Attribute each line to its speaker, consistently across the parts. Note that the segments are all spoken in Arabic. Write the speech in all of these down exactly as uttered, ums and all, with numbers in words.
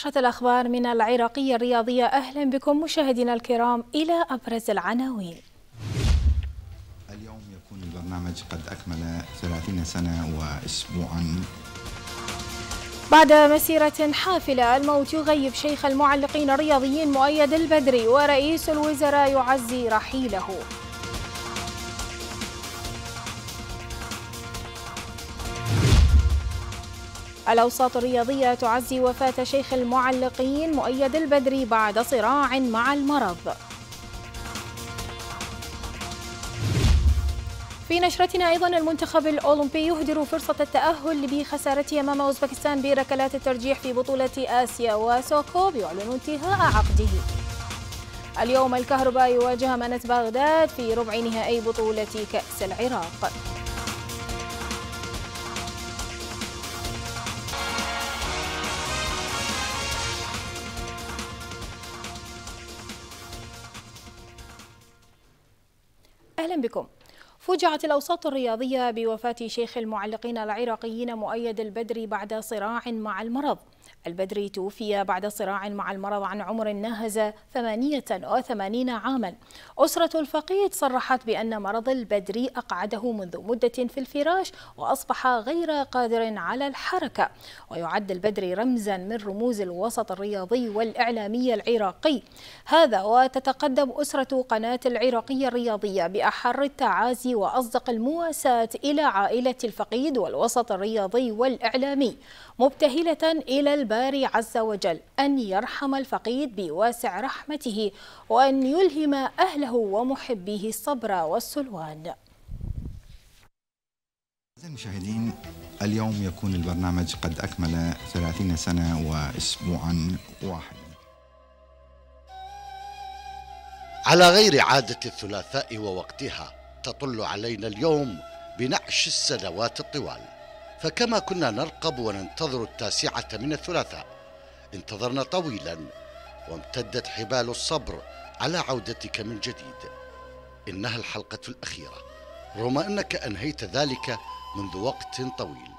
Speaker 1: نشرة الأخبار من العراقية الرياضية. أهلا بكم مشاهدينا الكرام إلى أبرز العناوين.
Speaker 2: اليوم يكون البرنامج قد أكمل ثلاثين سنة وأسبوعا.
Speaker 1: بعد مسيرة حافلة الموت يغيب شيخ المعلقين الرياضيين مؤيد البدري، ورئيس الوزراء يعزي رحيله. الأوساط الرياضية تعزي وفاة شيخ المعلقين مؤيد البدري بعد صراع مع المرض. في نشرتنا أيضا المنتخب الأولمبي يهدر فرصة التأهل بخسارته أمام أوزبكستان بركلات الترجيح في بطولة آسيا، وسوكوب يعلن انتهاء عقده. اليوم الكهرباء يواجه أمانة بغداد في ربع نهائي بطولة كأس العراق. أهلا بكم. فوجعت الأوساط الرياضية بوفاة شيخ المعلقين العراقيين مؤيد البدري بعد صراع مع المرض. البدري توفي بعد صراع مع المرض عن عمر ناهز ثمانية وثمانين عاما. أسرة الفقيد صرحت بأن مرض البدري أقعده منذ مدة في الفراش وأصبح غير قادر على الحركة. ويعد البدري رمزا من رموز الوسط الرياضي والإعلامي العراقي. هذا وتتقدم أسرة قناة العراقية الرياضية بأحر التعازي وأصدق المواساة إلى عائلة الفقيد والوسط الرياضي والإعلامي، مبتهلة إلى الباري عز وجل أن يرحم الفقيد بواسع رحمته وأن يلهم أهله ومحبيه الصبر والسلوان.
Speaker 2: المشاهدين، اليوم يكون البرنامج قد أكمل ثلاثين سنة وأسبوعا واحدا.
Speaker 3: على غير عادة الثلاثاء ووقتها تطل علينا اليوم بنعش السنوات الطوال، فكما كنا نرقب وننتظر التاسعة من الثلاثاء انتظرنا طويلا وامتدت حبال الصبر على عودتك من جديد. إنها الحلقة الأخيرة رغم أنك أنهيت ذلك منذ وقت طويل.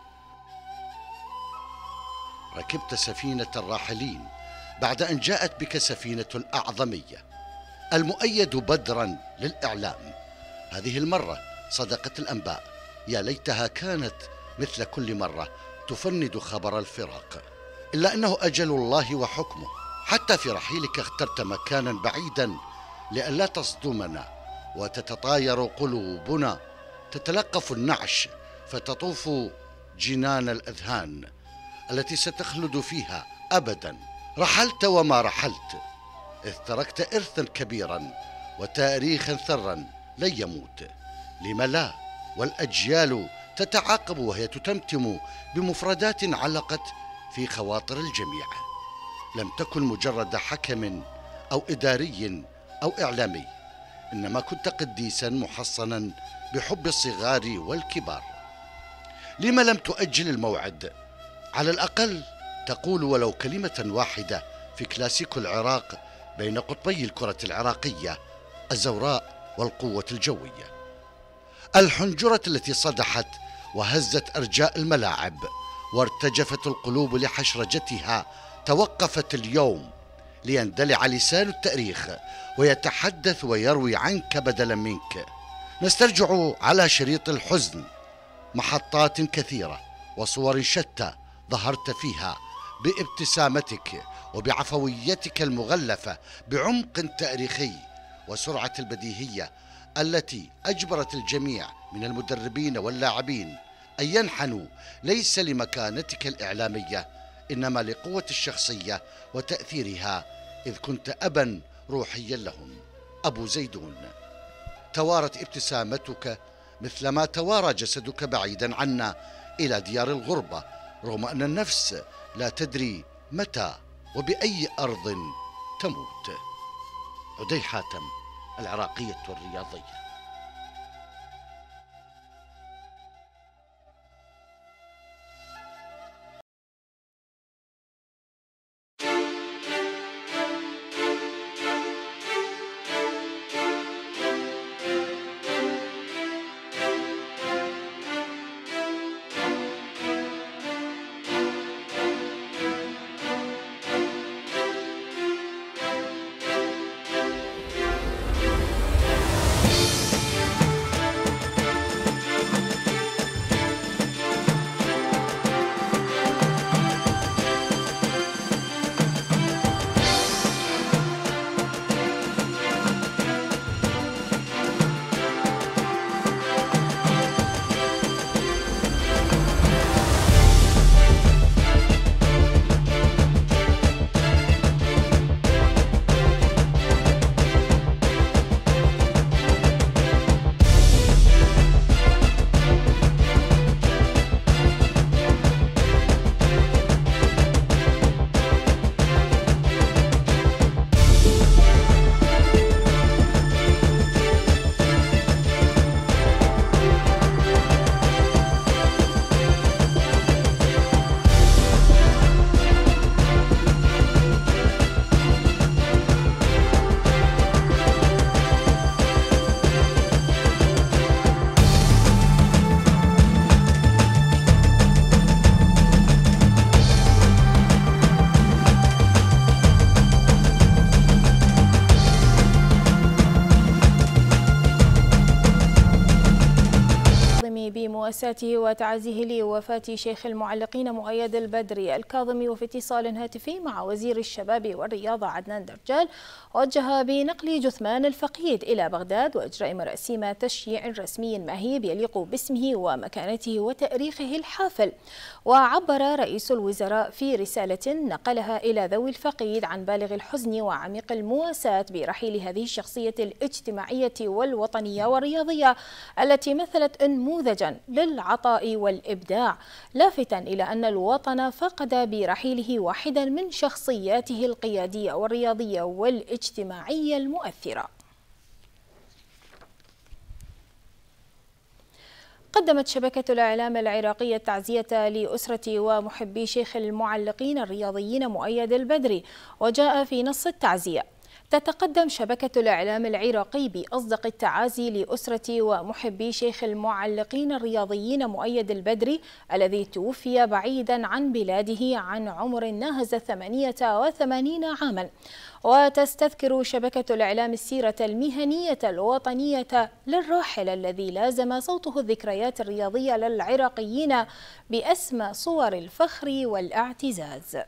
Speaker 3: ركبت سفينة الراحلين بعد أن جاءت بك سفينة الأعظمية المؤيد بدرا للإعلام. هذه المرة صدقت الأنباء، يا ليتها كانت مثل كل مرة تفند خبر الفراق، إلا أنه أجل الله وحكمه. حتى في رحيلك اخترت مكانا بعيدا لئلا تصدمنا وتتطاير قلوبنا، تتلقف النعش فتطوف جنان الأذهان التي ستخلد فيها أبدا. رحلت وما رحلت، إذ تركت إرثا كبيرا وتاريخا ثرا لن يموت. لم لا؟ والأجيال تتعاقب وهي تتمتم بمفردات علقت في خواطر الجميع. لم تكن مجرد حكم أو إداري أو إعلامي، إنما كنت قديسا محصنا بحب الصغار والكبار. لما لم تؤجل الموعد؟ على الأقل تقول ولو كلمة واحدة في كلاسيكو العراق بين قطبي الكرة العراقية، الزوراء والقوة الجوية. الحنجرة التي صدحت وهزت أرجاء الملاعب وارتجفت القلوب لحشرجتها توقفت اليوم ليندلع لسان التاريخ ويتحدث ويروي عنك بدلا منك. نسترجع على شريط الحزن محطات كثيرة وصور شتى ظهرت فيها بابتسامتك وبعفويتك المغلفة بعمق تاريخي وسرعة البديهية التي أجبرت الجميع من المدربين واللاعبين أن ينحنوا ليس لمكانتك الإعلامية إنما لقوة الشخصية وتأثيرها، إذ كنت أبا روحيا لهم. أبو زيدون، توارت ابتسامتك مثلما توارى جسدك بعيدا عنا إلى ديار الغربة، رغم أن النفس لا تدري متى وبأي أرض تموت. عدي حاتم، العراقية الرياضية.
Speaker 1: مواساته وتعازيه لوفاة شيخ المعلقين مؤيد البدري الكاظمي، وفي اتصال هاتفي مع وزير الشباب والرياضة عدنان درجال وجه بنقل جثمان الفقيد إلى بغداد وإجراء مراسيم تشييع رسمي مهيب يليق باسمه ومكانته وتاريخه الحافل. وعبر رئيس الوزراء في رسالة نقلها إلى ذوي الفقيد عن بالغ الحزن وعميق المواساة برحيل هذه الشخصية الاجتماعية والوطنية والرياضية التي مثلت نموذجا للعطاء والإبداع، لافتا إلى أن الوطن فقد برحيله واحدا من شخصياته القيادية والرياضية والاجتماعية المؤثرة. قدمت شبكة الإعلام العراقية التعزية لأسرة ومحبي شيخ المعلقين الرياضيين مؤيد البدري، وجاء في نص التعزية: تتقدم شبكة الإعلام العراقي بأصدق التعازي لأسرة ومحبي شيخ المعلقين الرياضيين مؤيد البدري الذي توفي بعيدا عن بلاده عن عمر ناهز ثمانية وثمانين عاما. وتستذكر شبكة الإعلام السيرة المهنية الوطنية للراحل الذي لازم صوته الذكريات الرياضية للعراقيين بأسمى صور الفخر والاعتزاز.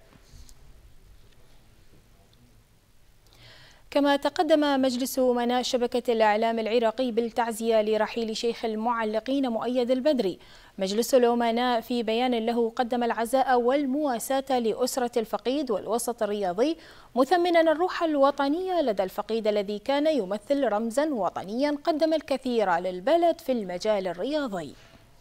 Speaker 1: كما تقدم مجلس أمناء شبكة الإعلام العراقي بالتعزية لرحيل شيخ المعلقين مؤيد البدري. مجلس الأمناء في بيان له قدم العزاء والمواساة لأسرة الفقيد والوسط الرياضي، مثمنا الروح الوطنية لدى الفقيد الذي كان يمثل رمزا وطنيا قدم الكثير للبلد في المجال الرياضي.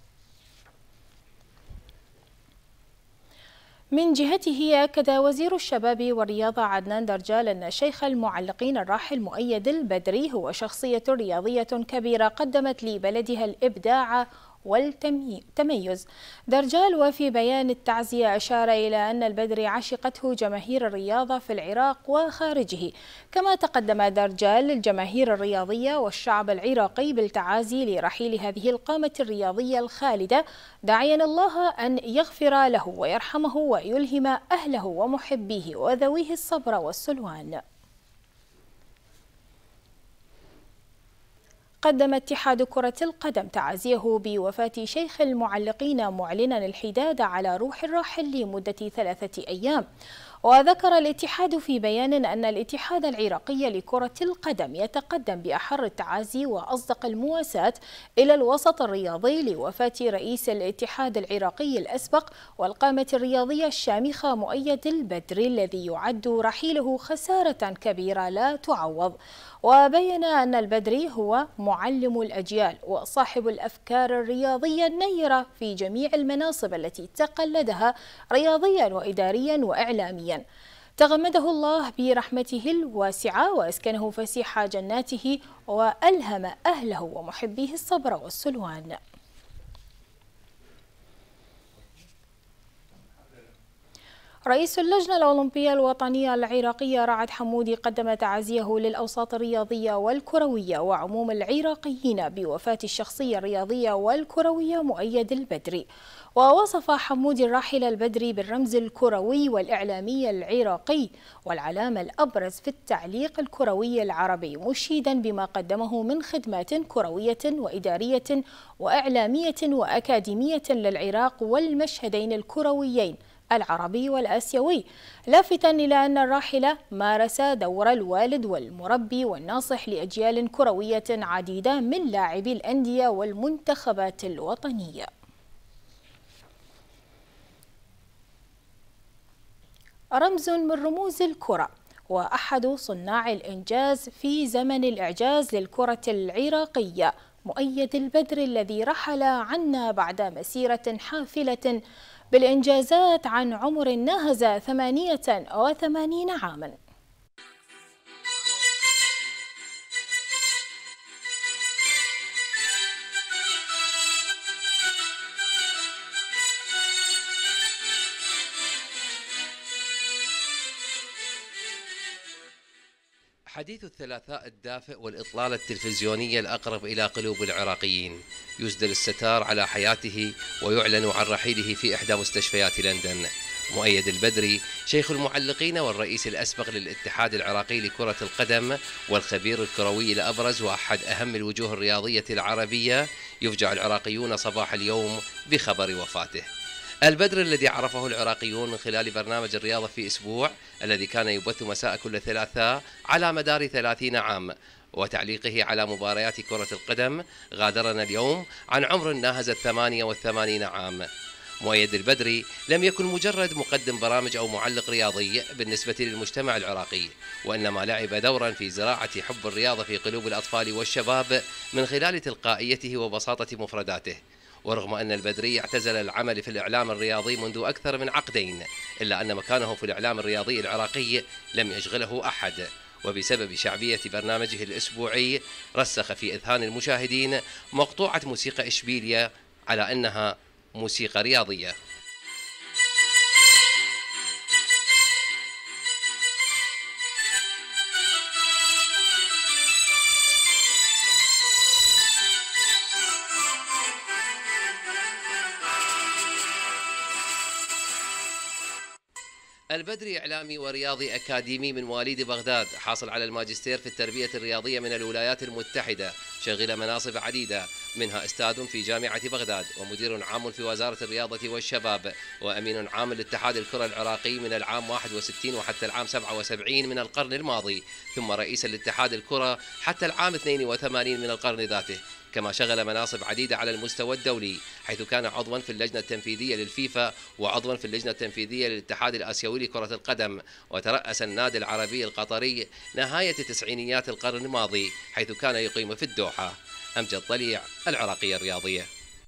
Speaker 1: من جهته أكد وزير الشباب والرياضة عدنان درجال أن شيخ المعلقين الراحل مؤيد البدري هو شخصية رياضية كبيرة قدمت لبلدها الإبداع والتميز. درجال وفي بيان التعزية أشار إلى أن البدري عشقته جماهير الرياضة في العراق وخارجه. كما تقدم درجال الجماهير الرياضية والشعب العراقي بالتعازي لرحيل هذه القامة الرياضية الخالدة، داعيا الله أن يغفر له ويرحمه ويلهم أهله ومحبيه وذويه الصبر والسلوان. قدم اتحاد كرة القدم تعازيه بوفاة شيخ المعلقين معلنا الحداد على روح الراحل لمدة ثلاثة أيام. وذكر الاتحاد في بيان أن الاتحاد العراقي لكرة القدم يتقدم بأحر التعازي وأصدق المواساة إلى الوسط الرياضي لوفاة رئيس الاتحاد العراقي الأسبق والقامة الرياضية الشامخة مؤيد البدري الذي يعد رحيله خسارة كبيرة لا تعوض. وبين أن البدري هو معلم الأجيال وصاحب الأفكار الرياضية النيرة في جميع المناصب التي تقلدها رياضيا وإداريا وإعلاميا. تغمده الله برحمته الواسعة وأسكنه فسيح جناته وألهم أهله ومحبيه الصبر والسلوان. رئيس اللجنة الأولمبية الوطنية العراقية رعد حمودي قدم تعازيه للأوساط الرياضية والكروية وعموم العراقيين بوفاة الشخصية الرياضية والكروية مؤيد البدري. ووصف حمودي الراحل البدري بالرمز الكروي والإعلامي العراقي والعلامة الأبرز في التعليق الكروي العربي، مشيدا بما قدمه من خدمات كروية وإدارية وإعلامية وأكاديمية للعراق والمشهدين الكرويين العربي والآسيوي، لافتا إلى أن الراحل مارس دور الوالد والمربي والناصح لأجيال كروية عديدة من لاعبي الأندية والمنتخبات الوطنية. رمز من رموز الكرة وأحد صناع الإنجاز في زمن الإعجاز للكرة العراقية مؤيد البدري الذي رحل عنا بعد مسيرة حافلة بالإنجازات عن عمر ناهز ثمانية وثمانين عاما.
Speaker 4: حديث الثلاثاء الدافئ والإطلالة التلفزيونية الأقرب إلى قلوب العراقيين يسدل الستار على حياته ويعلن عن رحيله في إحدى مستشفيات لندن. مؤيد البدري شيخ المعلقين والرئيس الأسبق للاتحاد العراقي لكرة القدم والخبير الكروي الأبرز وأحد أهم الوجوه الرياضية العربية، يفجع العراقيون صباح اليوم بخبر وفاته. البدر الذي عرفه العراقيون من خلال برنامج الرياضة في أسبوع الذي كان يبث مساء كل ثلاثاء على مدار ثلاثين عام وتعليقه على مباريات كرة القدم، غادرنا اليوم عن عمر ناهز الثمانية والثمانين عام. مؤيد البدري لم يكن مجرد مقدم برامج أو معلق رياضي بالنسبة للمجتمع العراقي، وإنما لعب دورا في زراعة حب الرياضة في قلوب الأطفال والشباب من خلال تلقائيته وبساطة مفرداته. ورغم أن البدري اعتزل العمل في الإعلام الرياضي منذ أكثر من عقدين، إلا أن مكانه في الإعلام الرياضي العراقي لم يشغله أحد، وبسبب شعبية برنامجه الأسبوعي رسخ في إذهان المشاهدين مقطوعة موسيقى إشبيلية على أنها موسيقى رياضية. البدري إعلامي ورياضي أكاديمي من مواليد بغداد، حاصل على الماجستير في التربية الرياضية من الولايات المتحدة، شغل مناصب عديدة منها أستاذ في جامعة بغداد ومدير عام في وزارة الرياضة والشباب وأمين عام لاتحاد الكرة العراقي من العام واحد وستين وحتى العام سبعة وسبعين من القرن الماضي، ثم رئيسا لاتحاد الكرة حتى العام اثنين وثمانين من القرن ذاته. كما شغل مناصب عديدة على المستوى الدولي، حيث كان عضوا في اللجنة التنفيذية للفيفا وعضوا في اللجنة التنفيذية للاتحاد الآسيوي لكرة القدم، وترأس النادي العربي القطري نهاية تسعينيات القرن الماضي حيث كان يقيم في الدوحة. أمجد طليع، العراقية الرياضية.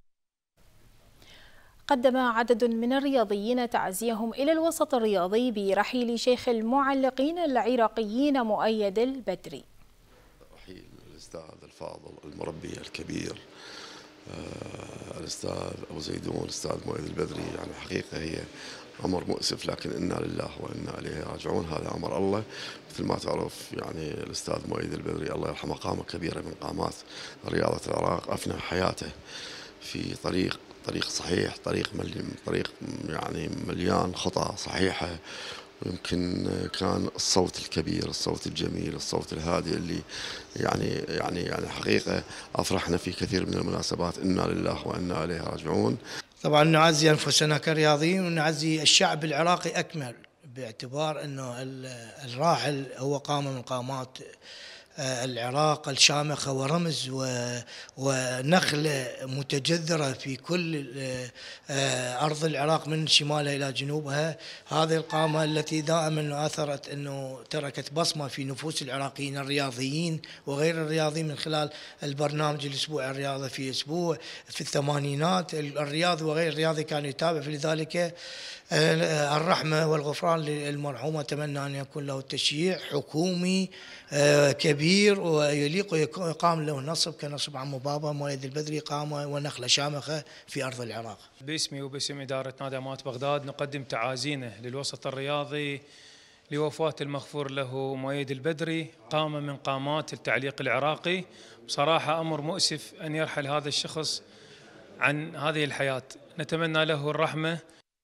Speaker 1: قدم عدد من الرياضيين تعزيهم إلى الوسط الرياضي برحيل شيخ المعلقين العراقيين مؤيد البدري.
Speaker 5: رحيل الأستاذ الفاضل المربي الكبير آه الأستاذ أبو زيدون الأستاذ مؤيد البدري، يعني حقيقة هي أمر مؤسف، لكن إنا لله وإنا إليه راجعون. هذا أمر الله مثل ما تعرف. يعني الأستاذ مؤيد البدري الله يرحمه قامة كبيرة من قامات رياضة العراق، أفنى حياته في طريق طريق صحيح، طريق مليان طريق يعني مليان خطى صحيحة، ويمكن كان الصوت الكبير، الصوت الجميل، الصوت الهادئ اللي يعني يعني يعني حقيقة أفرحنا في كثير من المناسبات. إنا لله وإنا إليه راجعون.
Speaker 6: طبعا نعزي أنفسنا كرياضيين ونعزي الشعب العراقي أكمل، باعتبار أنه الراحل هو قامة من قامات العراق الشامخة ورمز ونخلة متجذرة في كل أرض العراق من شمالها إلى جنوبها. هذه القامة التي دائما أثرت أنه تركت بصمة في نفوس العراقيين الرياضيين وغير الرياضيين من خلال البرنامج الأسبوع الرياضة في أسبوع. في الثمانينات الرياضي وغير الرياضي كان يتابع، فلذلك الرحمة والغفران للمرحوم. أتمنى أن يكون له تشييع حكومي كبير ويليق ويقام له نصب كنصب عمو بابا مؤيد البدري، قامة ونخلة شامخة في أرض العراق.
Speaker 7: باسمي وباسم إدارة نادي أمات بغداد نقدم تعازينا للوسط الرياضي لوفاة المغفور له مؤيد البدري، قامة من قامات التعليق العراقي. بصراحة أمر مؤسف أن يرحل هذا الشخص عن هذه الحياة، نتمنى له الرحمة.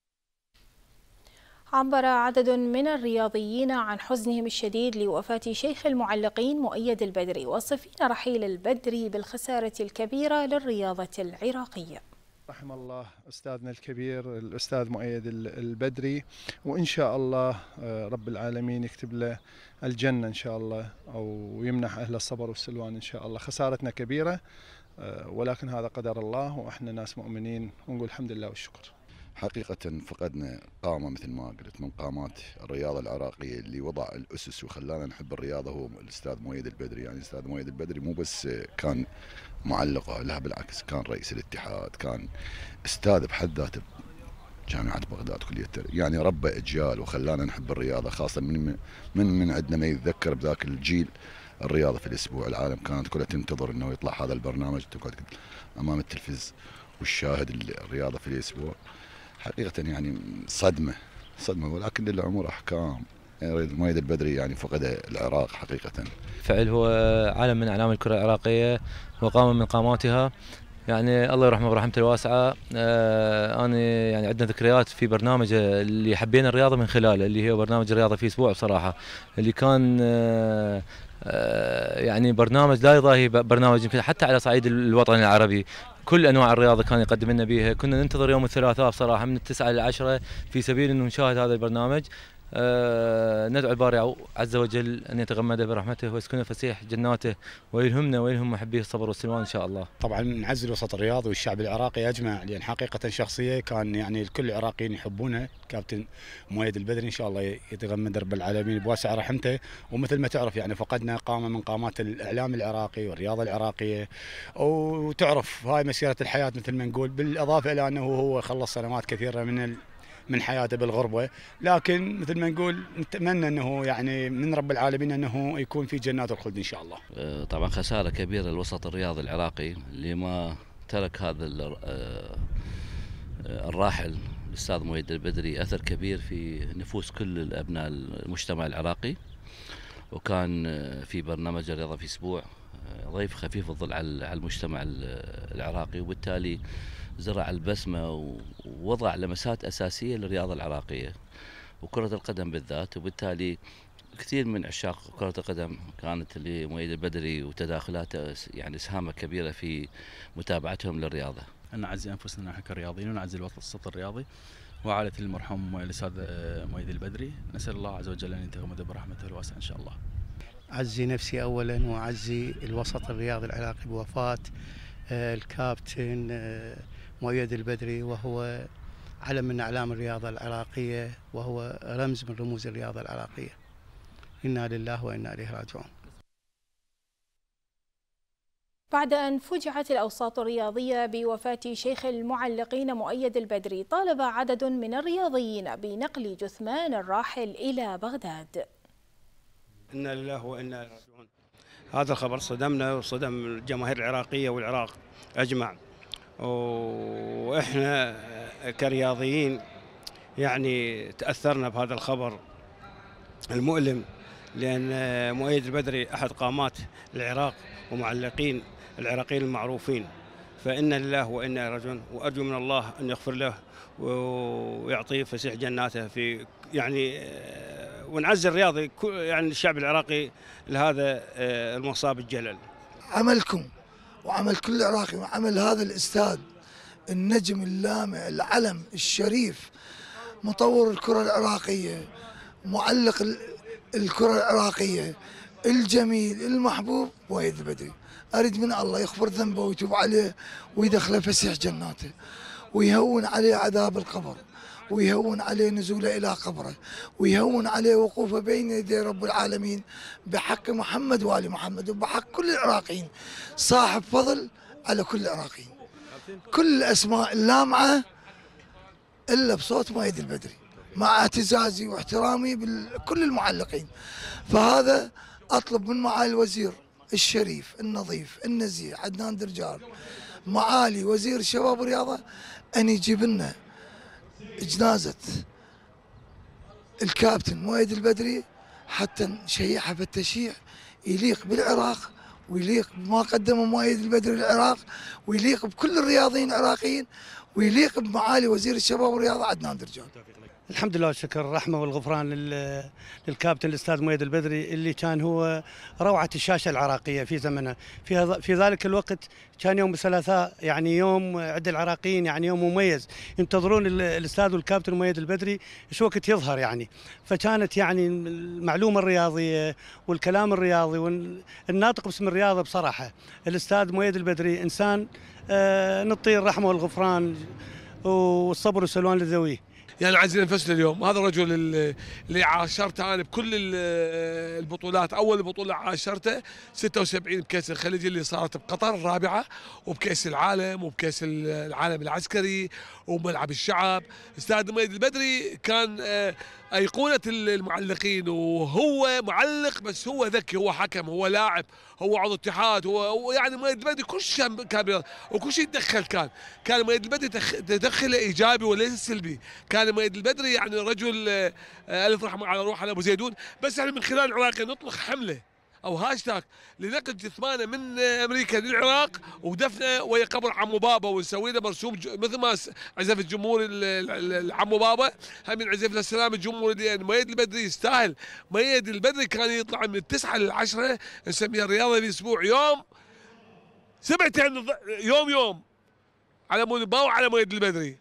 Speaker 1: عبر عدد من الرياضيين عن حزنهم الشديد لوفاة شيخ المعلقين مؤيد البدري، وصفين رحيل البدري بالخسارة الكبيرة للرياضة العراقية.
Speaker 8: رحم الله أستاذنا الكبير الأستاذ مؤيد البدري، وإن شاء الله رب العالمين يكتب له الجنة إن شاء الله، أو يمنح أهل الصبر والسلوان إن شاء الله. خسارتنا كبيرة ولكن هذا قدر الله، وإحنا ناس مؤمنين ونقول الحمد لله والشكر.
Speaker 9: حقيقة فقدنا قامة مثل ما قلت من قامات الرياضة العراقية اللي وضع الأسس وخلانا نحب الرياضة، هو الأستاذ مؤيد البدري. يعني الأستاذ مؤيد البدري مو بس كان معلق، لا بالعكس، كان رئيس الاتحاد، كان أستاذ بحد ذاته جامعة بغداد كلية التربية، يعني ربى أجيال وخلانا نحب الرياضة، خاصة من من من عندنا ما يتذكر بذاك الجيل الرياضة في الأسبوع. العالم كانت كلها تنتظر إنه يطلع هذا البرنامج، تقعد أمام التلفز والشاهد الرياضة في الأسبوع. حقيقة يعني صدمة صدمة، ولكن للعمر أحكام. يعني مؤيد البدري يعني فقد العراق حقيقة.
Speaker 10: فعل هو علم من أعلام الكرة العراقية وقامة من قاماتها، يعني الله يرحمه برحمته الواسعة. آه أنا يعني عندنا ذكريات في برنامج اللي حبينا الرياضة من خلاله، اللي هو برنامج الرياضة في أسبوع بصراحة، اللي كان آه آه يعني برنامج لا يضاهي برنامج يمكن حتى على صعيد الوطن العربي. كل انواع الرياضه كان يقدم لنا بيها، كنا ننتظر يوم الثلاثاء بصراحه من التسعة الى العشرة في سبيل انه نشاهد هذا البرنامج. أه ندعو الباري عز وجل ان يتغمده برحمته ويسكنه فسيح جناته ويلهمنا ويلهم محبيه الصبر والسلوان ان شاء الله.
Speaker 11: طبعا نعزي الوسط الرياضي والشعب العراقي اجمع، لان حقيقه شخصيه كان يعني الكل العراقيين يحبونه، كابتن مؤيد البدري ان شاء الله يتغمد رب العالمين بواسع رحمته. ومثل ما تعرف يعني فقدنا قامه من قامات الاعلام العراقي والرياضه العراقيه، وتعرف هاي مسيره الحياه مثل ما نقول، بالاضافه الى انه هو خلص سنوات كثيره من من حياته بالغربه، لكن مثل ما نقول نتمنى انه يعني من رب العالمين انه يكون في جنات الخلد ان شاء الله.
Speaker 12: طبعا خساره كبيره للوسط الرياضي العراقي اللي ما ترك هذا الراحل الاستاذ مؤيد البدري اثر كبير في نفوس كل الابناء المجتمع العراقي، وكان في برنامج الرياضه في اسبوع ضيف خفيف الظل على المجتمع العراقي، وبالتالي زرع البسمة ووضع لمسات أساسية للرياضة العراقية وكرة القدم بالذات. وبالتالي كثير من عشاق كرة القدم كانت لمؤيد البدري وتداخلاته يعني اسهامه كبيرة في متابعتهم للرياضة.
Speaker 13: نعزي أنفسنا نحن كرياضيين ونعزي الوسط الرياضي وعائلة المرحوم الأستاذ مؤيد البدري، نسأل الله عز وجل أن يتغمده برحمته الواسعة إن شاء الله.
Speaker 14: أعزي نفسي أولا وأعزي الوسط الرياضي العراقي بوفاة الكابتن مؤيد البدري، وهو علم من أعلام الرياضة العراقية وهو رمز من رموز الرياضة العراقية. إنا لله وإنا إليه راجعون.
Speaker 1: بعد أن فجعت الأوساط الرياضية بوفاة شيخ المعلقين مؤيد البدري، طالب عدد من الرياضيين بنقل جثمان الراحل إلى بغداد.
Speaker 15: إنا لله وإنا إليه راجعون. هذا الخبر صدمنا وصدم الجماهير العراقية والعراق أجمع، وإحنا كرياضيين يعني تأثرنا بهذا الخبر المؤلم، لأن مؤيد البدري أحد قامات العراق ومعلقين العراقيين المعروفين، فإنا لله وإنا إليه راجعون. وأرجو من الله أن يغفر له ويعطيه فسيح جناته في يعني، ونعزي الرياضي يعني الشعب العراقي لهذا المصاب الجلل.
Speaker 16: عملكم وعمل كل عراقي وعمل هذا الأستاذ النجم اللامع العلم الشريف، مطور الكرة العراقية، معلق الكرة العراقية الجميل المحبوب مؤيد البدري. أريد من الله يغفر ذنبه ويتوب عليه ويدخله فسيح جناته ويهون عليه عذاب القبر ويهون عليه نزوله إلى قبره ويهون عليه وقوفه بين يدي رب العالمين بحق محمد وآل محمد وبحق كل العراقيين. صاحب فضل على كل العراقيين، كل الأسماء اللامعة إلا بصوت مؤيد البدري، مع اعتزازي واحترامي بكل المعلقين. فهذا أطلب من معالي الوزير الشريف النظيف النزيه عدنان درجال، معالي وزير الشباب والرياضة، أن يجيب لنا جنازة الكابتن مؤيد البدري حتى نشيعها بالتشييع يليق بالعراق ويليق بما قدمه مؤيد البدري للعراق ويليق بكل الرياضيين العراقيين ويليق بمعالي وزير الشباب والرياضة عدنان درجال.
Speaker 14: الحمد لله والشكر الرحمة والغفران للكابتن الأستاذ مؤيد البدري اللي كان هو روعة الشاشة العراقية في زمنه. في في ذلك الوقت كان يوم الثلاثاء يعني يوم عند العراقيين يعني يوم مميز، ينتظرون الأستاذ والكابتن مؤيد البدري ايش وقت يظهر يعني. فكانت يعني المعلومة الرياضية والكلام الرياضي والناطق باسم الرياضة بصراحة الأستاذ مؤيد البدري إنسان آه نعطيه الرحمة والغفران والصبر والسلوان لذويه.
Speaker 17: يعني عزيز نفسنا اليوم. هذا الرجل اللي عاشرته انا بكل البطولات. اول بطوله عاشرته ستة وسبعين بكاس الخليج اللي صارت بقطر الرابعه، وبكاس العالم وبكاس العالم العسكري وملعب الشعب. استاذ مؤيد البدري كان ايقونه المعلقين، وهو معلق بس هو ذكي، هو حكم، هو لاعب، هو عضو اتحاد، هو يعني مؤيد البدري كل شيء كان وكل شيء يتدخل. كان كان مؤيد البدري تدخله ايجابي وليس سلبي. كان مؤيد البدري يعني رجل الف رحمه على روح على ابو زيدون. بس احنا من خلال العراقي نطلق حمله او هاشتاج لنقل جثمانه من امريكا للعراق ودفنه ويا قبر عمو بابا، ونسوي له مرسوم مثل ما عزف الجمهور عمو بابا، هم نعزف له السلام الجمهوري، لان مؤيد البدري يستاهل. مؤيد البدري كان يطلع من التسعه للعشره، نسميها الرياضه في اسبوع يوم سبعتين يوم يوم على مود باو وعلى مؤيد البدري.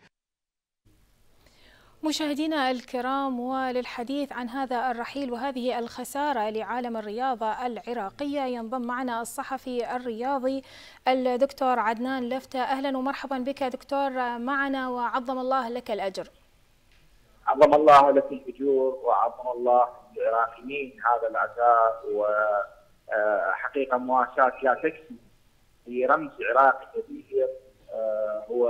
Speaker 1: مشاهدينا الكرام، وللحديث عن هذا الرحيل وهذه الخسارة لعالم الرياضة العراقية ينضم معنا الصحفي الرياضي الدكتور عدنان لفتة. أهلا ومرحبا بك دكتور معنا، وعظم الله لك الأجر.
Speaker 18: عظم الله لك الأجور وعظم الله للعراقيين هذا العزاء، وحقيقة مواساة لا تكفي لرمز عراقي كبير. هو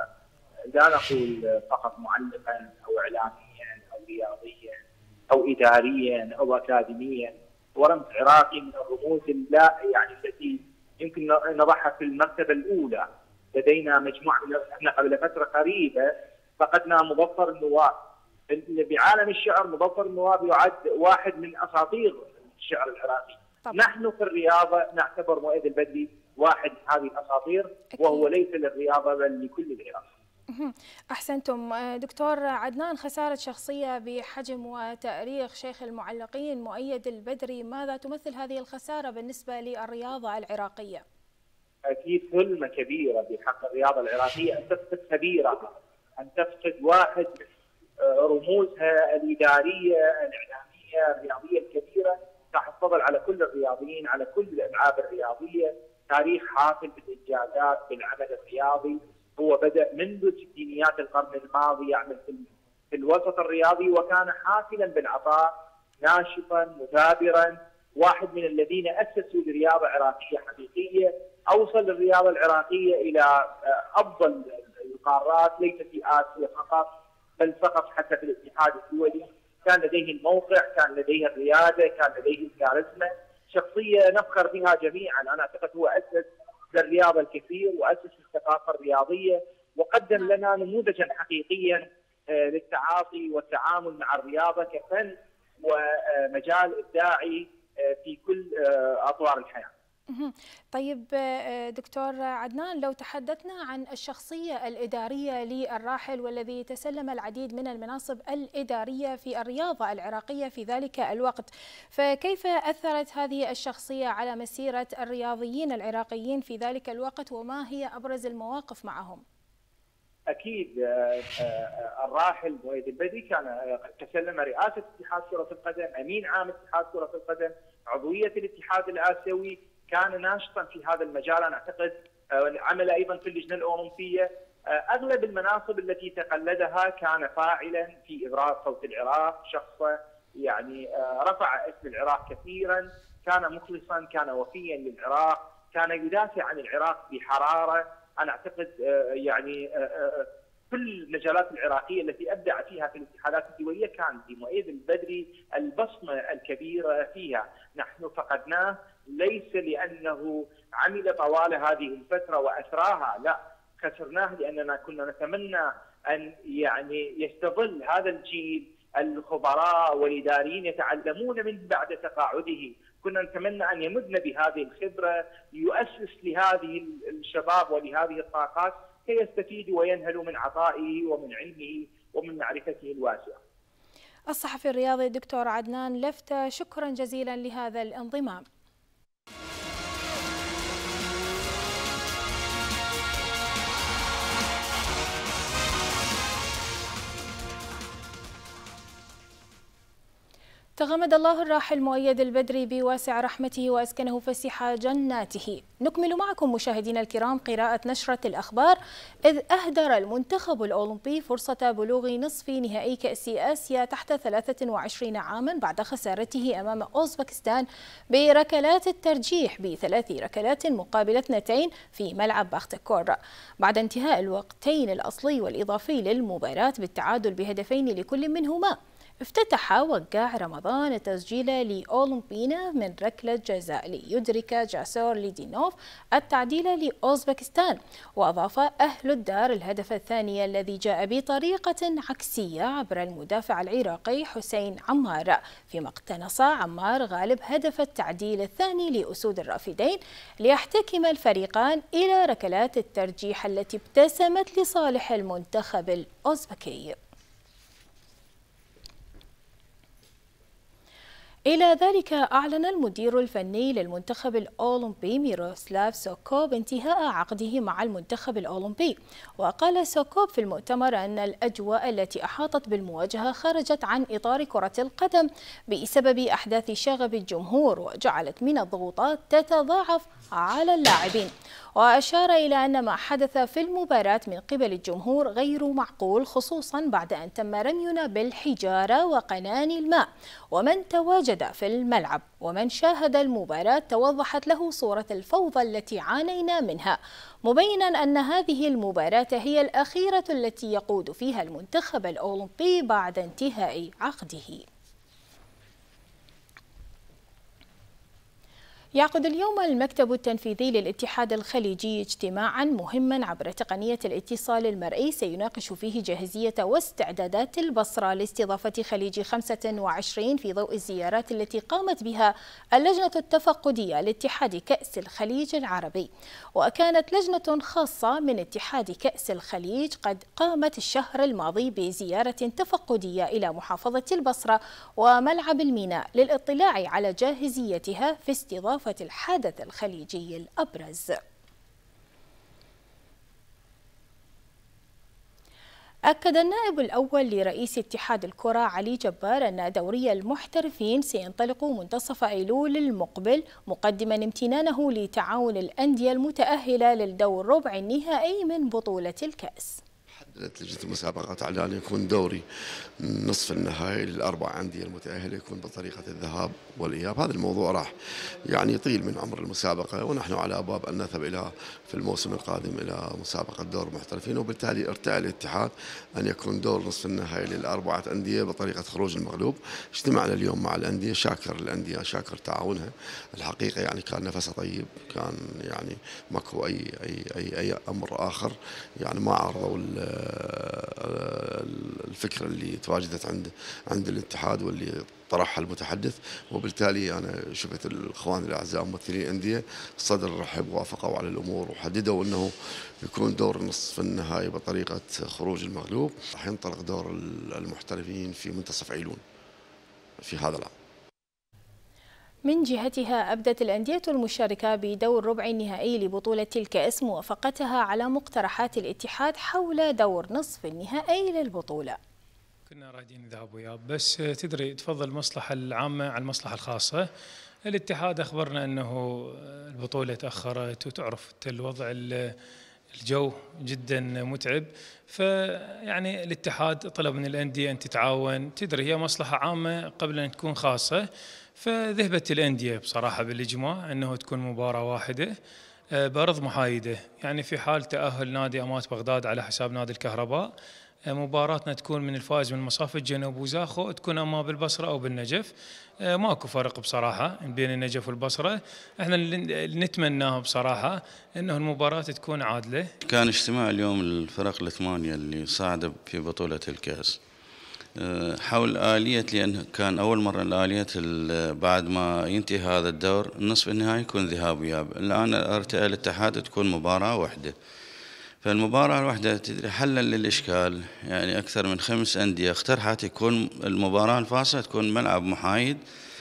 Speaker 18: لا نقول فقط معلقا او اعلاميا او رياضيا او اداريا او اكاديميا، ورمز عراقي من الرموز لا يعني التي يمكن نضعها في المرتبه الاولى. لدينا مجموعه من احنا قبل فتره قريبه فقدنا مظفر النواب. بعالم الشعر مظفر النواب يعد واحد من اساطير الشعر العراقي. طبعا. نحن في الرياضه نعتبر مؤيد البدري واحد من هذه الاساطير، وهو ليس للرياضه بل لكل العراق.
Speaker 1: أحسنتم دكتور عدنان. خسارة شخصية بحجم وتاريخ شيخ المعلقين مؤيد البدري، ماذا تمثل هذه الخسارة بالنسبة للرياضة العراقية؟
Speaker 18: أكيد ظلمة كبيرة بحق الرياضة العراقية أن تفقد كبيرة، أن تفقد واحد من رموزها الإدارية الإعلامية الرياضية الكبيرة، تحفظ على كل الرياضيين على كل الألعاب الرياضية. تاريخ حافل بالإنجازات بالعمل الرياضي. هو بدأ منذ ستينيات القرن الماضي يعمل في الوسط الرياضي، وكان حافلا بالعطاء، ناشطا مثابرا، واحد من الذين أسسوا لرياضة عراقية حقيقية، أوصل الرياضة العراقية إلى أفضل القارات، ليس في آسيا فقط بل فقط حتى في الاتحاد الدولي. كان لديه الموقع، كان لديه الريادة، كان لديه الكاريزما، شخصية نفخر بها جميعا. أنا أعتقد هو أسس للرياضة الكثير وأسس الثقافة الرياضية، وقدم لنا نموذجا حقيقيا للتعاطي والتعامل مع الرياضة كفن ومجال إبداعي في كل أطوار الحياة.
Speaker 1: طيب دكتور عدنان، لو تحدثنا عن الشخصية الإدارية للراحل والذي تسلم العديد من المناصب الإدارية في الرياضة العراقية في ذلك الوقت، فكيف أثرت هذه الشخصية على مسيرة الرياضيين العراقيين في ذلك الوقت، وما هي أبرز المواقف معهم؟
Speaker 18: أكيد الراحل مؤيد البدري كان تسلم رئاسة اتحاد كرة القدم، أمين عام اتحاد كرة القدم، عضوية الاتحاد الآسيوي، كان ناشطا في هذا المجال. أنا أعتقد عمل أيضا في اللجنة الأولمبية. أغلب المناصب التي تقلدها كان فاعلا في إبراز صوت العراق، شخص يعني رفع اسم العراق كثيرا، كان مخلصا، كان وفيا للعراق، كان يدافع عن العراق بحرارة. أنا أعتقد يعني كل المجالات العراقية التي أبدع فيها في الاتحادات الدولية كان لمؤيد البدري البصمة الكبيرة فيها. نحن فقدناه ليس لأنه عمل طوال هذه الفترة وأثراها، لا، خسرناه لأننا كنا نتمنى أن يعني يستظل هذا الجيل الخبراء والإداريين يتعلمون منه بعد تقاعده. كنا نتمنى أن يمدنا بهذه الخبرة ليؤسس لهذه الشباب ولهذه الطاقات كي يستفيدوا وينهلوا من عطائه ومن علمه ومن معرفته الواسعة.
Speaker 1: الصحفي الرياضي الدكتور عدنان لفتة، شكرا جزيلا لهذا الانضمام. تغمد الله الراحل مؤيد البدري بواسع رحمته وأسكنه فسيح جناته. نكمل معكم مشاهدينا الكرام قراءة نشرة الأخبار. إذ أهدر المنتخب الأولمبي فرصة بلوغ نصف نهائي كأس آسيا تحت ثلاثة وعشرين عاما بعد خسارته أمام أوزبكستان بركلات الترجيح بثلاث ركلات مقابل اثنتين في ملعب باختكور، بعد انتهاء الوقتين الأصلي والإضافي للمباراة بالتعادل بهدفين لكل منهما. افتتح وقاع رمضان التسجيل لأولمبينا من ركلة جزاء ليدرك جاسور ليدينوف التعديل لأوزبكستان. وأضاف أهل الدار الهدف الثاني الذي جاء بطريقة عكسية عبر المدافع العراقي حسين عمار، فيما اقتنص عمار غالب هدف التعديل الثاني لأسود الرافدين ليحتكم الفريقان إلى ركلات الترجيح التي ابتسمت لصالح المنتخب الأوزبكي. إلى ذلك أعلن المدير الفني للمنتخب الأولمبي ميروسلاف سوكوب انتهاء عقده مع المنتخب الأولمبي. وقال سوكوب في المؤتمر أن الأجواء التي أحاطت بالمواجهة خرجت عن إطار كرة القدم بسبب أحداث شغب الجمهور، وجعلت من الضغوطات تتضاعف على اللاعبين. وأشار إلى أن ما حدث في المباراة من قبل الجمهور غير معقول، خصوصا بعد أن تم رمينا بالحجارة وقناني الماء، ومن تواجد في الملعب ومن شاهد المباراة توضحت له صورة الفوضى التي عانينا منها، مبينا أن هذه المباراة هي الأخيرة التي يقود فيها المنتخب الأولمبي بعد انتهاء عقده. يعقد اليوم المكتب التنفيذي للاتحاد الخليجي اجتماعا مهما عبر تقنية الاتصال المرئي سيناقش فيه جاهزية واستعدادات البصرة لاستضافة خليج خمسة وعشرين في ضوء الزيارات التي قامت بها اللجنة التفقدية لاتحاد كأس الخليج العربي. وكانت لجنة خاصة من اتحاد كأس الخليج قد قامت الشهر الماضي بزيارة تفقدية إلى محافظة البصرة وملعب الميناء للاطلاع على جاهزيتها في استضافة الحدث الخليجي الأبرز. أكد النائب الأول لرئيس اتحاد الكرة علي جبار أن دوري المحترفين سينطلق منتصف أيلول المقبل، مقدما امتنانه لتعاون الأندية المتأهلة للدور ربع النهائي من بطولة الكأس.
Speaker 5: حددت لجنة المسابقات على أن يكون دوري نصف النهائي للأربع أندية المتأهلة يكون بطريقة الذهاب والإياب. هذا الموضوع راح يعني يطيل من عمر المسابقة، ونحن على أبواب أن نذهب إلى في الموسم القادم إلى مسابقة دور المحترفين، وبالتالي ارتأى الاتحاد أن يكون دور نصف النهائي للأربعة أندية بطريقة خروج المغلوب. اجتمعنا اليوم مع الأندية، شاكر الأندية شاكر تعاونها الحقيقة، يعني كان نفسها طيب، كان يعني ماكو أي أي أي أي أمر آخر، يعني ما عرضوا الفكرة اللي تواجدت عند عند الاتحاد واللي طرحها المتحدث. وبالتالي أنا شفت الإخوان الأعزاء ممثلي الأندية صدر رحب وافقوا على الأمور وحددوا أنه يكون دور نصف النهائي بطريقة خروج المغلوب. راح ينطلق دور المحترفين في منتصف أيلول في هذا العام.
Speaker 1: من جهتها أبدت الأندية المشاركة بدور ربع النهائي لبطولة الكأس موافقتها على مقترحات الاتحاد حول دور نصف النهائي للبطولة.
Speaker 7: كنا رادين نذهب وياه، بس تدري تفضل المصلحة العامة على المصلحة الخاصة. الاتحاد أخبرنا أنه البطولة تأخرت، وتعرف الوضع الجو جدا متعب، فيعني الاتحاد طلب من الأندية أن تتعاون. تدري هي مصلحة عامة قبل أن تكون خاصة، فذهبت الأندية بصراحة بالإجماع أنه تكون مباراة واحدة بأرض محايدة، يعني في حال تأهل نادي أمات بغداد على حساب نادي الكهرباء مباراتنا تكون من الفائز من مصاف الجنوب وزاخو تكون اما بالبصره او بالنجف. ماكو فرق بصراحه بين النجف والبصره. احنا اللي نتمناه بصراحه انه المباراه تكون عادله.
Speaker 19: كان اجتماع اليوم الفرق الثمانيه اللي صعدوا في بطوله الكاس حول آلية، لأن كان أول مرة الآلية بعد ما ينتهي هذا الدور النصف النهائي يكون ذهاب وإياب. الآن ارتأى الاتحاد تكون مباراة واحدة، فالمباراة الواحدة تدري حلا للإشكال. يعني أكثر من خمس أندية اقترحت يكون المباراة الفاصلة تكون ملعب محايد،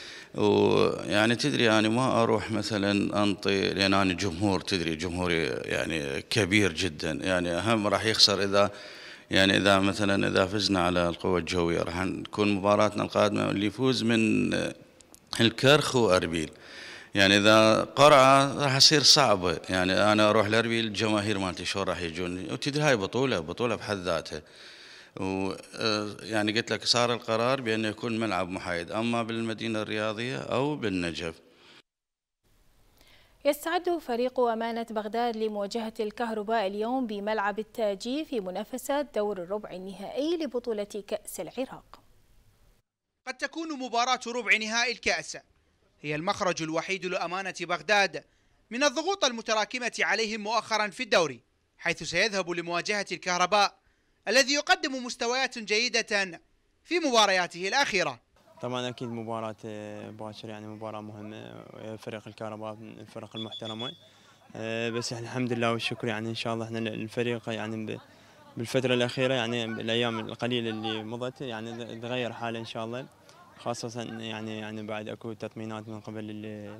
Speaker 19: ويعني تدري أنا ما أروح مثلا أنطي، لأن أنا جمهور تدري جمهوري يعني كبير جدا، يعني أهم راح يخسر إذا يعني إذا مثلا إذا فزنا على القوة الجوية راح تكون مباراتنا القادمة اللي يفوز من الكرخ وأربيل. يعني إذا قرعة راح يصير صعبة، يعني أنا أروح لأربيل الجماهير مالتي شو راح يجون، وتدري هاي بطولة بطولة بحد ذاتها. ويعني قلت لك صار القرار بأنه يكون ملعب محايد، أما بالمدينة الرياضية أو بالنجف.
Speaker 1: يستعد فريق أمانة بغداد لمواجهة الكهرباء اليوم بملعب التاجي في منافسة دور الربع النهائي لبطولة كأس العراق.
Speaker 20: قد تكون مباراة ربع نهائي الكأس هي المخرج الوحيد لأمانة بغداد من الضغوط المتراكمة عليهم مؤخرا في الدوري، حيث سيذهب لمواجهة الكهرباء الذي يقدم مستويات جيدة في مبارياته الأخيرة.
Speaker 21: طبعا أكيد مباراة باكر، يعني مباراة مهمة، فريق الكهرباء من الفرق المحترمة، بس احنا الحمد لله والشكر يعني إن شاء الله احنا الفريق يعني بالفترة الأخيرة يعني الأيام القليلة اللي مضت يعني تغير حاله إن شاء الله، خاصة يعني يعني بعد أكو تطمينات من قبل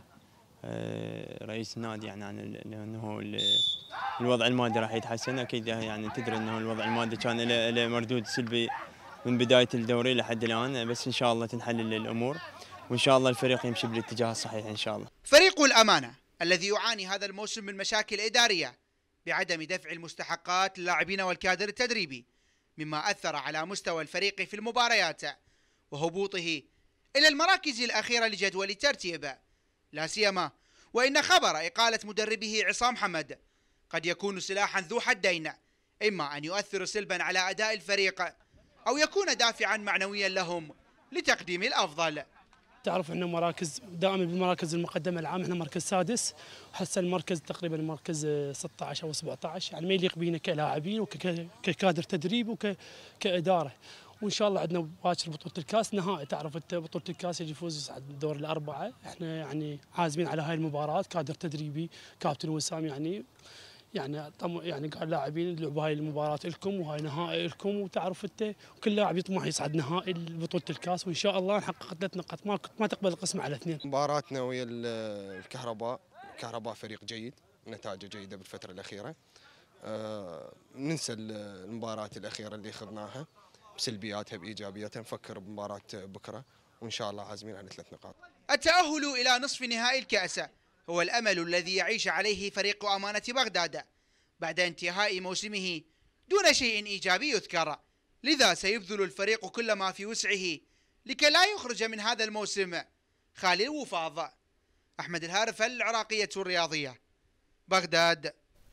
Speaker 21: رئيس النادي يعني عن أنه الوضع المادي راح يتحسن. أكيد يعني تدري أنه الوضع المادي كان له مردود سلبي من بداية الدوري لحد الآن، بس إن شاء الله تنحل الأمور وإن شاء الله الفريق يمشي بالاتجاه الصحيح إن شاء الله.
Speaker 20: فريق الأمانة الذي يعاني هذا الموسم من مشاكل إدارية بعدم دفع المستحقات للاعبين والكادر التدريبي، مما أثر على مستوى الفريق في المباريات وهبوطه إلى المراكز الأخيرة لجدول الترتيب، لا سيما وإن خبر إقالة مدربه عصام حمد قد يكون سلاحا ذو حدين، إما أن يؤثر سلبا على أداء الفريق أو يكون دافعا معنويا لهم لتقديم الأفضل.
Speaker 22: تعرف أنه مراكز دائما بالمراكز المقدمة العام احنا مركز سادس، وحتى المركز تقريبا مركز ستة عشر أو سبعة عشر، يعني ما يليق بينا كلاعبين وككادر تدريب وكإدارة. وإن شاء الله عندنا باكر بطولة الكاس نهائي، تعرف أنت بطولة الكاس يجي يفوز يصعد الدور الأربعة، احنا يعني عازمين على هاي المباراة، كادر تدريبي كابتن وسام يعني يعني يعني قال لاعبين لعبوا هاي المباراة لكم وهاي نهائي لكم، وتعرف انت وكل لاعب يطمح يصعد نهائي بطولة الكاس، وان شاء الله نحقق ثلاث نقاط، ما ما تقبل القسمة على اثنين.
Speaker 23: مباراتنا ويا الكهرباء، الكهرباء فريق جيد، نتائجه جيدة بالفترة الأخيرة. آه ننسى المباراة الأخيرة اللي خضناها بسلبياتها بإيجابياتها، نفكر بمباراة بكرة وإن شاء الله عازمين على ثلاث نقاط.
Speaker 20: التأهل إلى نصف نهائي الكأس هو الأمل الذي يعيش عليه فريق أمانة بغداد بعد انتهاء موسمه دون شيء إيجابي يذكر، لذا سيبذل الفريق كل ما في وسعه لكي لا يخرج من هذا الموسم خالي الوفاض. أحمد الهارف، العراقية الرياضية، بغداد.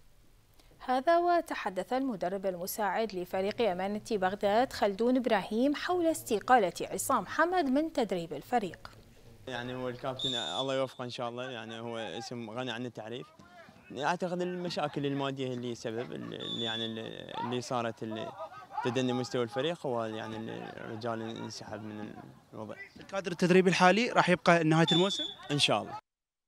Speaker 1: هذا وتحدث المدرب المساعد لفريق أمانة بغداد خلدون إبراهيم حول استقالة عصام حمد من تدريب الفريق.
Speaker 21: يعني هو الكابتن الله يوفقه ان شاء الله، يعني هو اسم غني عن التعريف. اعتقد المشاكل الماديه اللي سبب اللي يعني اللي صارت اللي تدني مستوى الفريق، هو يعني الرجال انسحب من الوضع.
Speaker 24: الكادر التدريبي الحالي راح يبقى نهايه الموسم
Speaker 21: ان شاء الله.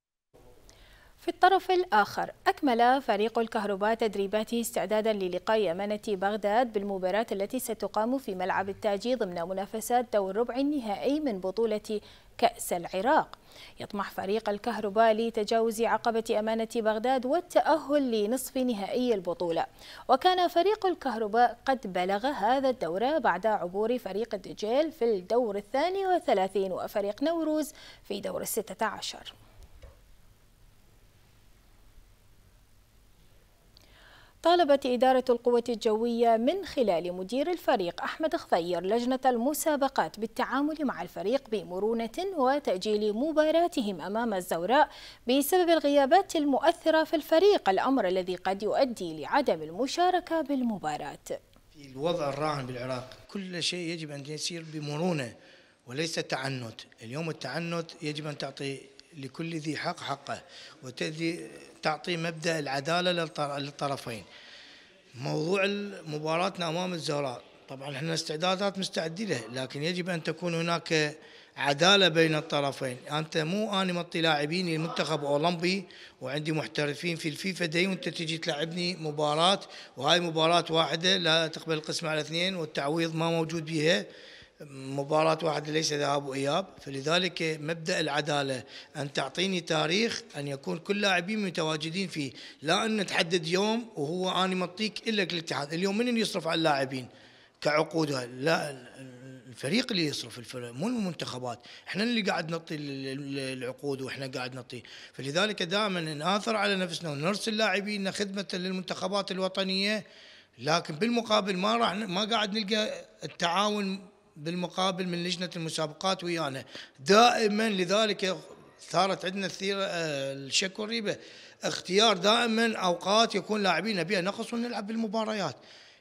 Speaker 1: في الطرف الآخر أكمل فريق الكهرباء تدريباته استعدادا للقاء أمانة بغداد بالمباراة التي ستقام في ملعب التاجي ضمن منافسات دور ربع النهائي من بطولة كأس العراق. يطمح فريق الكهرباء لتجاوز عقبة أمانة بغداد والتأهل لنصف نهائي البطولة، وكان فريق الكهرباء قد بلغ هذا الدور بعد عبور فريق الدجيل في الدور الثاني والثلاثين وفريق نوروز في دور الستة عشر. طالبت إدارة القوة الجوية من خلال مدير الفريق أحمد خضير لجنة المسابقات بالتعامل مع الفريق بمرونة وتأجيل مباراتهم أمام الزوراء بسبب الغيابات المؤثرة في الفريق، الأمر الذي قد يؤدي لعدم المشاركة بالمباراة.
Speaker 6: في الوضع الراهن بالعراق كل شيء يجب أن يسير بمرونة وليس تعنت. اليوم التعنت يجب أن تعطي لكل ذي حق حقه وتأتي تعطي مبدأ العدالة للطرفين. موضوع مباراتنا أمام الزوراء طبعا احنا استعدادات مستعدين له، لكن يجب أن تكون هناك عدالة بين الطرفين. أنت مو أنا مطي لاعبيني المنتخب أولمبي وعندي محترفين في الفيفا دي وأنت تجي تلعبني مباراة وهاي مباراة واحدة لا تقبل القسمة على اثنين والتعويض ما موجود بها، مباراة واحدة ليس ذهاب وإياب. فلذلك مبدأ العدالة أن تعطيني تاريخ أن يكون كل لاعبين متواجدين فيه، لا أن تحدد يوم وهو أنا مطيك إلا الاتحاد. اليوم من يصرف على اللاعبين كعقودها؟ لا الفريق اللي يصرف، الفريق مو المنتخبات. احنا اللي قاعد نعطي العقود واحنا قاعد نعطي. فلذلك دائما نآثر على نفسنا ونرسل لاعبينا خدمة للمنتخبات الوطنية، لكن بالمقابل ما راح ما قاعد نلقى التعاون بالمقابل من لجنة المسابقات ويانا دائما. لذلك صارت عندنا الثيرة الشك والريبة، اختيار دائما أوقات يكون لاعبين بها نقص ونلعب بالمباريات.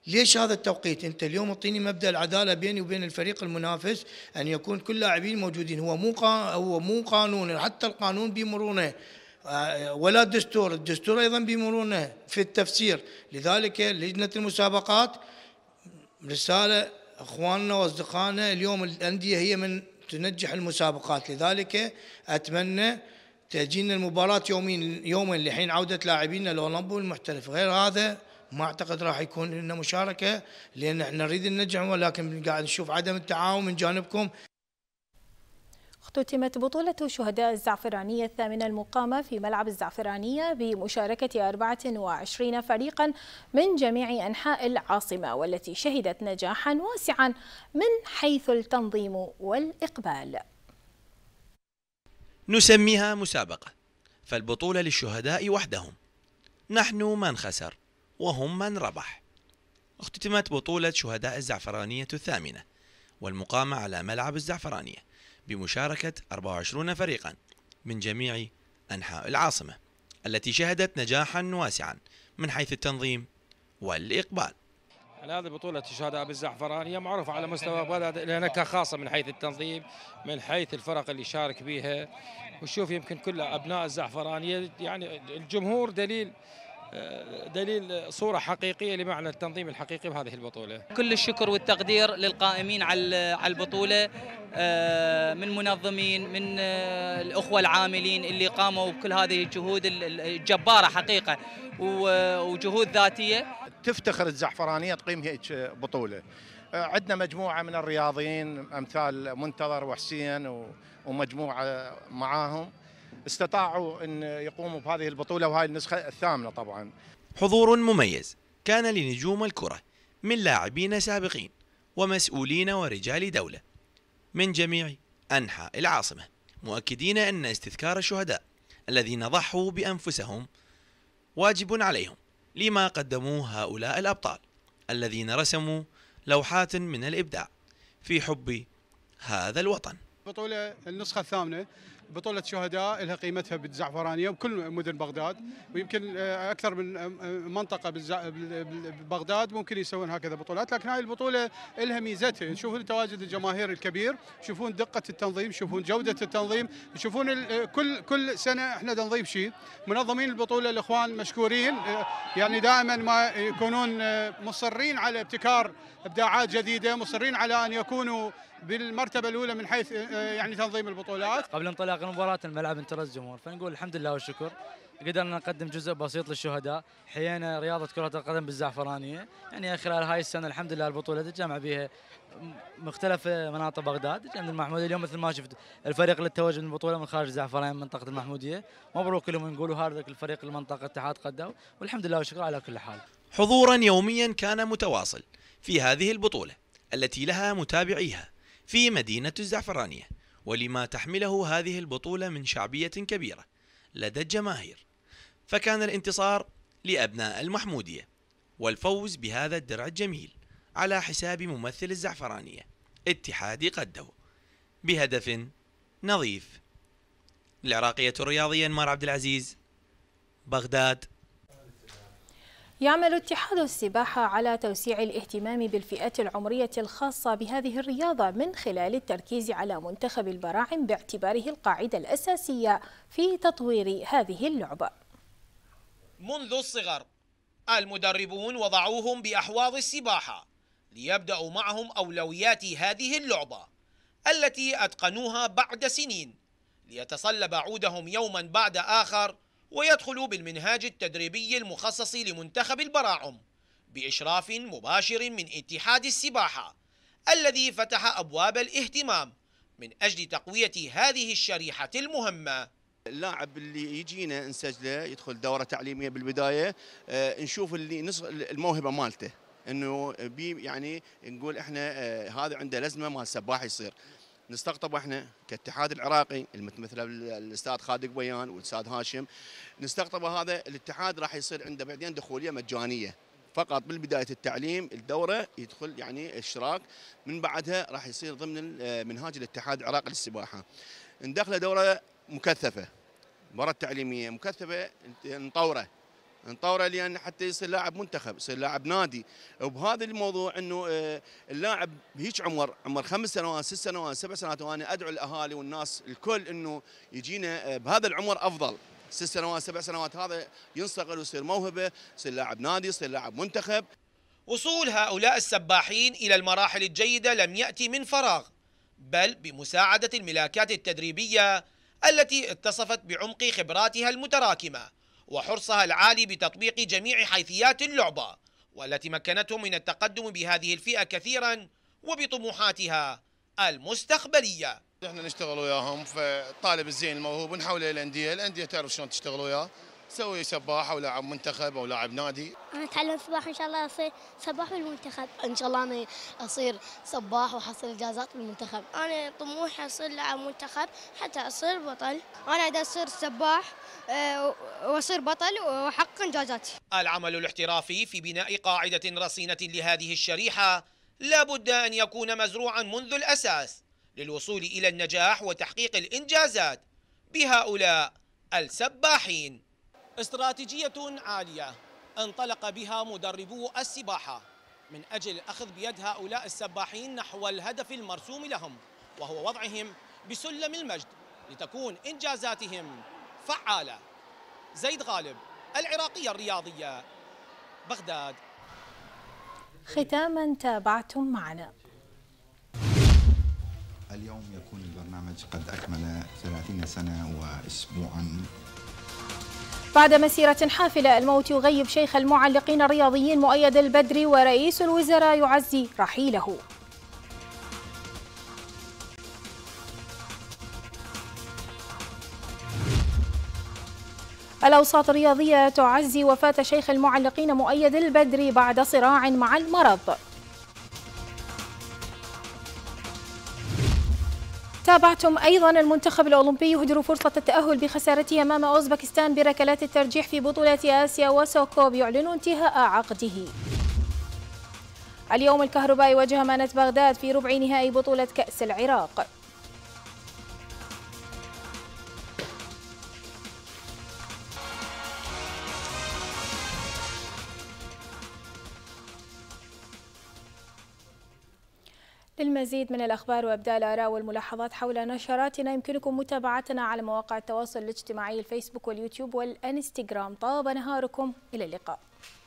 Speaker 6: ليش هذا التوقيت؟ انت اليوم اعطيني مبدا العداله بيني وبين الفريق المنافس ان يكون كل لاعبين موجودين، هو مو قا... هو مو قانون، حتى القانون بمرونه ولا الدستور، الدستور ايضا بمرونه في التفسير. لذلك لجنه المسابقات رساله اخواننا واصدقائنا، اليوم الانديه هي من تنجح المسابقات، لذلك اتمنى تجينا المباراه يومين يوما لحين عوده لاعبينا الاولمبي والمحترف. غير هذا ما اعتقد راح يكون لنا مشاركه، لان احنا نريد ننجح ولكن قاعد نشوف عدم التعاون من جانبكم.
Speaker 1: اختتمت بطولة شهداء الزعفرانية الثامنة المقامة في ملعب الزعفرانية بمشاركة أربعة وعشرين فريقا من جميع أنحاء العاصمة، والتي شهدت نجاحا واسعا من حيث التنظيم والإقبال.
Speaker 2: نسميها مسابقة، فالبطولة للشهداء وحدهم، نحن من خسر وهم من ربح. اختتمت بطولة شهداء الزعفرانية الثامنة والمقامة على ملعب الزعفرانية بمشاركة أربعة وعشرين فريقا من جميع أنحاء العاصمة، التي شهدت نجاحا واسعا من حيث التنظيم والإقبال.
Speaker 3: هذه بطولة شهداء بالزعفرانية معروفة على مستوى بلد لها نكهة خاصة من حيث التنظيم، من حيث الفرق اللي شارك بها. وشوف يمكن كل أبناء الزعفرانية، يعني الجمهور دليل دليل صورة حقيقية لمعنى التنظيم الحقيقي بهذه البطولة.
Speaker 4: كل الشكر والتقدير للقائمين على البطولة، من منظمين، من الأخوة العاملين اللي قاموا بكل هذه الجهود الجبارة حقيقة وجهود ذاتية.
Speaker 8: تفتخر الزعفرانية تقيم هيك بطولة. عندنا مجموعة من الرياضيين أمثال منتظر وحسين ومجموعة معاهم استطاعوا أن يقوموا بهذه البطولة، وهذه النسخة الثامنة طبعا.
Speaker 2: حضور مميز كان لنجوم الكرة من لاعبين سابقين ومسؤولين ورجال دولة من جميع أنحاء العاصمة، مؤكدين أن استذكار الشهداء الذين ضحوا بأنفسهم واجب عليهم لما قدموه هؤلاء الأبطال الذين رسموا لوحات من الإبداع في حب هذا الوطن.
Speaker 25: بطولة النسخة الثامنة، بطولة شهداء لها قيمتها بالزعفرانية وبكل مدن بغداد، ويمكن أكثر من منطقة ببغداد ممكن يسوون هكذا بطولات، لكن هاي البطولة لها ميزتها. يشوفون تواجد الجماهير الكبير، يشوفون دقة التنظيم، يشوفون جودة التنظيم، يشوفون كل كل سنة احنا نضيف شيء. منظمين البطولة الإخوان مشكورين، يعني دائما ما يكونون مصرين على ابتكار إبداعات جديدة، مصرين على أن يكونوا بالمرتبة الأولى من حيث يعني تنظيم البطولات.
Speaker 26: قبل انطلاق المباراة الملعب انترس الجمهور، فنقول الحمد لله والشكر قدرنا نقدم جزء بسيط للشهداء، حيينا رياضة كرة القدم بالزعفرانية. يعني خلال هاي السنة الحمد لله البطولة تجمع بها مختلف مناطق بغداد، جنب المحمودية. اليوم مثل ما شفت الفريق اللي توج من البطولة من خارج الزعفرانية من منطقة المحمودية، مبروك لهم نقولوا هذا الفريق المنطقة اتحاد قدوا، والحمد لله والشكر على كل حال.
Speaker 2: حضورا يوميا كان متواصل في هذه البطولة التي لها متابعيها في مدينة الزعفرانية، ولما تحمله هذه البطولة من شعبية كبيرة لدى الجماهير، فكان الانتصار لأبناء المحمودية والفوز بهذا الدرع الجميل على حساب ممثل الزعفرانية اتحاد قدو بهدف نظيف. العراقية الرياضية انمار عبد العزيز، بغداد.
Speaker 1: يعمل اتحاد السباحة على توسيع الاهتمام بالفئات العمرية الخاصة بهذه الرياضة من خلال التركيز على منتخب البراعم باعتباره القاعدة الأساسية في تطوير هذه اللعبة.
Speaker 27: منذ الصغر المدربون وضعوهم بأحواض السباحة ليبدأوا معهم أولويات هذه اللعبة التي أتقنوها بعد سنين، ليتصلب عودهم يوما بعد آخر ويدخلوا بالمنهاج التدريبي المخصص لمنتخب البراعم بإشراف مباشر من اتحاد السباحة الذي فتح أبواب الاهتمام من أجل تقوية هذه الشريحة المهمة.
Speaker 28: اللاعب اللي يجينا نسجله يدخل دورة تعليمية بالبداية، آه نشوف اللي نص الموهبة مالته، انه بي يعني نقول احنا آه هذا عنده لازمة مال سباح يصير. نستقطب احنا كاتحاد العراقي المتمثل بالاستاذ خالد قبيان والاستاذ هاشم، نستقطب هذا الاتحاد راح يصير عنده بعدين دخوليه مجانيه فقط بالبدايه التعليم، الدوره يدخل يعني اشتراك، من بعدها راح يصير ضمن منهاج الاتحاد العراقي للسباحه. ندخله دوره مكثفه، دوره تعليميه مكثفه نطوره نطوره لان حتى يصير لاعب منتخب، يصير لاعب نادي. وبهذا الموضوع انه اللاعب بهيك عمر عمر خمس سنوات ست سنوات سبع سنوات، وانا ادعو الاهالي والناس الكل انه يجينا بهذا العمر افضل، ست سنوات سبع سنوات هذا ينصقل ويصير موهبه، يصير لاعب نادي، يصير لاعب منتخب.
Speaker 27: وصول هؤلاء السباحين إلى المراحل الجيدة لم يأتي من فراغ، بل بمساعدة الملاكات التدريبية التي اتصفت بعمق خبراتها المتراكمة وحرصها العالي بتطبيق جميع حيثيات اللعبة، والتي مكنتهم من التقدم بهذه الفئة كثيرا وبطموحاتها المستقبلية.
Speaker 9: احنا نشتغل وياهم، فالطالب الزين الموهوب ونحوله الى الانديه، الانديه تعرف شلون تشتغل وياه، سوي سباح او لاعب منتخب او لاعب نادي.
Speaker 10: انا اتعلم سباحه ان شاء الله اصير سباح بالمنتخب، ان شاء الله انا اصير سباح واحصل اجازات بالمنتخب. انا طموحي اصير لاعب منتخب حتى اصير بطل. انا بدي اصير سباح واصير بطل واحقق انجازاتي.
Speaker 27: العمل الاحترافي في بناء قاعدة رصينة لهذه الشريحة لا بد ان يكون مزروعا منذ الاساس للوصول الى النجاح وتحقيق الانجازات بهؤلاء السباحين. استراتيجية عالية انطلق بها مدربو السباحة من أجل الأخذ بيد هؤلاء السباحين نحو الهدف المرسوم لهم، وهو وضعهم بسلم المجد لتكون إنجازاتهم فعالة. زيد غالب، العراقية الرياضية، بغداد.
Speaker 1: ختاما تابعتم معنا.
Speaker 11: اليوم يكون البرنامج قد أكمل ثلاثين سنة وأسبوعا.
Speaker 1: بعد مسيرة حافلة، الموت يغيب شيخ المعلقين الرياضيين مؤيد البدري، ورئيس الوزراء يعزي رحيله. الأوساط الرياضية تعزي وفاة شيخ المعلقين مؤيد البدري بعد صراع مع المرض. تابعتم أيضا المنتخب الأولمبي يهدر فرصة التأهل بخسارته أمام أوزبكستان بركلات الترجيح في بطولة آسيا، وسوكوب يعلن انتهاء عقده. اليوم الكهرباء يواجه أمانة بغداد في ربع نهائي بطولة كأس العراق. للمزيد من الأخبار وإبداء الآراء والملاحظات حول نشراتنا يمكنكم متابعتنا على مواقع التواصل الاجتماعي الفيسبوك واليوتيوب والإنستغرام. طاب نهاركم، إلى اللقاء.